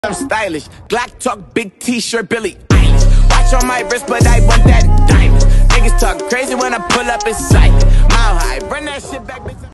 I'm stylish. Glock talk, big t-shirt, Billy Eilish. Watch on my wrist, but I want that diamond. Niggas talk crazy when I pull up in sight. Mile high, run that shit back, bitch.